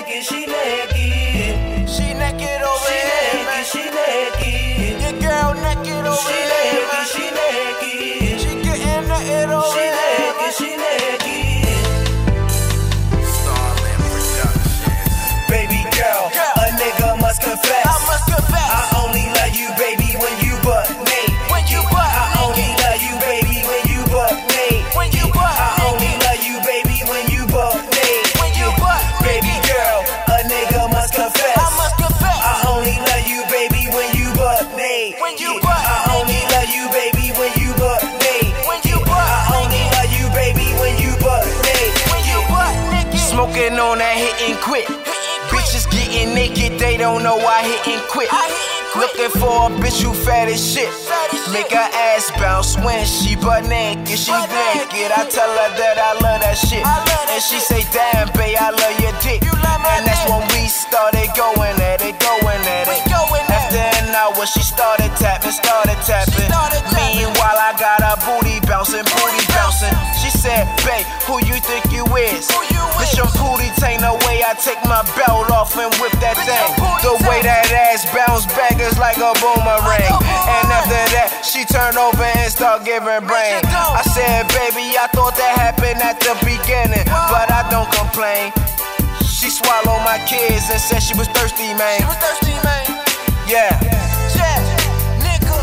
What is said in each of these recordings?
naked, she naked. She naked over here, man. She naked. Your girl naked over here, man. She naked. She getting naked over here, man. She naked. Starland Productions. Baby girl, a nigga must confess. I must confess. I only love you, baby, when you butt naked. When you butt I only love you, baby, when you butt naked. When you butt I only love you, baby, when you butt naked. When you butt Baby girl, a nigga must confess. I must confess. I only love you, baby, when you butt naked. When you butt I only love you, baby, when you butt naked. When you butt I only love you, baby, when you butt naked. When you butt naked. Smoking on that hit and quit. Bitches getting naked, they don't know I hit and quit. Looking for a bitch who fat as shit. Make her ass bounce when she butt naked. She naked. I tell her that I love that shit. And she say, damn, babe, I love your dick. And that's when we started going at it, going at it. After an hour, she started tapping. Meanwhile, I got her booty bouncing. She said, babe, who you think you is? Bitch, I'm Pootie Tang. The way I take my belt off and whip that thing. The way that ass bounce back is like a boomerang. And after that, she turned over and start giving brain. I said, baby, I thought that happened at the beginning, but I don't complain. She swallowed my kids and said she was thirsty, man. Yeah. Nigga.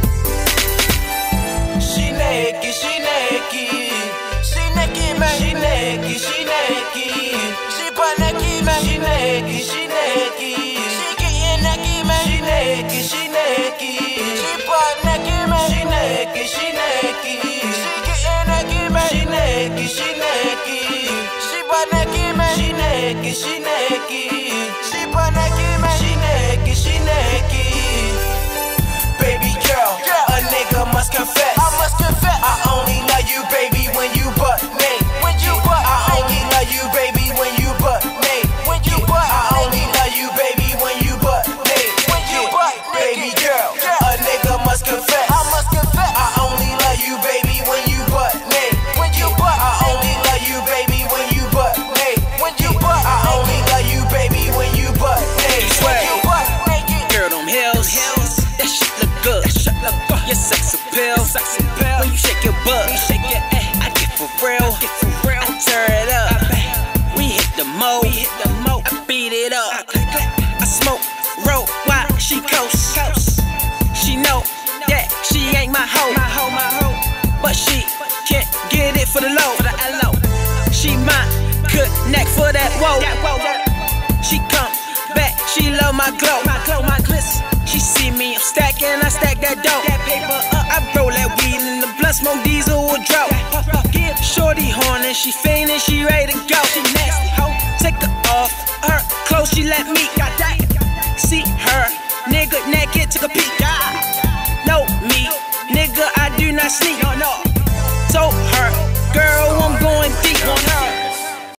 She naked, she naked. She naked, man. She naked, she naked. She butt naked, man. She naked, she naked. She getting naked, man. She naked, she naked. She butt naked, man. She naked, she naked. She getting naked, man. She naked, she naked. She butt naked, man. She naked, she naked. She butt naked, man. She naked, she naked. Baby girl, a nigga must confess. I must confess. I only love you, baby, when you butt naked. When you butt I only love you, baby, when you butt naked. When you butt I only love you, baby, when you butt naked. When you butt Baby girl, a nigga must confess. I must confess. I only love you, baby, when you butt naked. When you butt I only love you, baby, when you butt naked. When you butt I only love you, baby, when you butt naked. When you butt naked. Girl, them hills, that shit look good. Your sex appeal, when you shake your butt, I get for real. I turn it up. We hit the mo, I beat it up. I smoke, roll, while she coast. She know that she ain't my hoe, but she can't get it for the low. She might connect for that whoa. She come back, she love my glow. She see me, I'm stacking, I stack that dope. I roll that weed in the blunt, smoke diesel or drought. Shorty horny, she fainting, she ready to go.